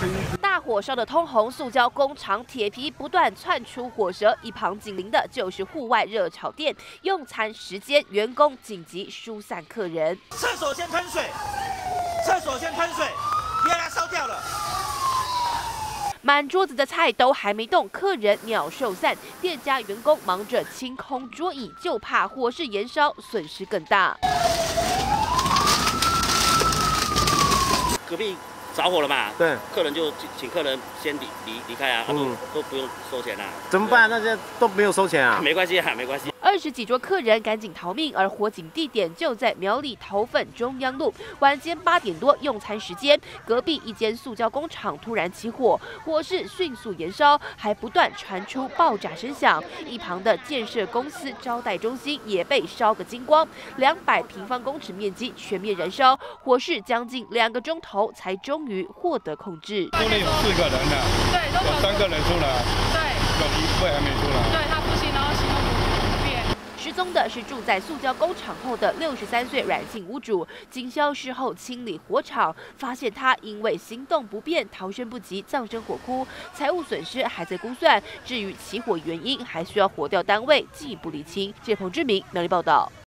大火烧得通红，塑胶工厂铁皮不断窜出火舌，一旁紧邻的就是户外热炒店。用餐时间，员工紧急疏散客人。 厕所先喷水，厕所先喷水，别让它烧掉了。 满桌子的菜都还没动，客人秒受散，店家员工忙着清空桌椅，就怕火势延烧，损失更大。 隔壁着火了嘛？ 对， 客人就请客人先离开啊，都不用收钱啊。 怎么办？那些都没有收钱啊？ 没关系啊，没关系。 20几桌客人赶紧逃命，而火警地点就在苗栗头份中央路。晚间8点多用餐时间，隔壁一间塑胶工厂突然起火，火势迅速延烧，还不断传出爆炸声响。一旁的建设公司招待中心也被烧个精光，200平方公尺面积全面燃烧，火势将近2个钟头才终于获得控制。 屋里有4个人呢， 对， 有3个人出来， 对， 有1位还没出来。 对他不行，然后行动不便。 失踪的是住在塑胶工厂后的63岁阮姓屋主。经消失后清理火场，发现他因为行动不便、逃生不及，葬身火窟，财务损失还在估算。至于起火原因，还需要火调单位进一步厘清。谢彭志明苗栗报道。